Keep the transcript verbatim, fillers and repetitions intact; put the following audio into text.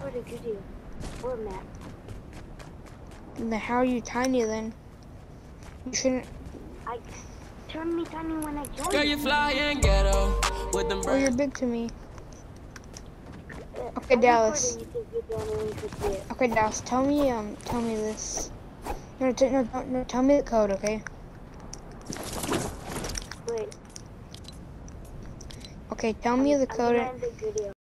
recorded video. Or map. Then how are you tiny then? You shouldn't. I turned me tiny when I joined. Girl, you fly and ghetto with them. Oh, you're big to me. Uh, Okay, I Dallas. recorded YouTube video and then you could see it. Okay, Dallas. Tell me, um, tell me this. No, t no, no, no, tell me the code, okay? Wait. Okay, tell me I'm, the I'm code. gonna end the video.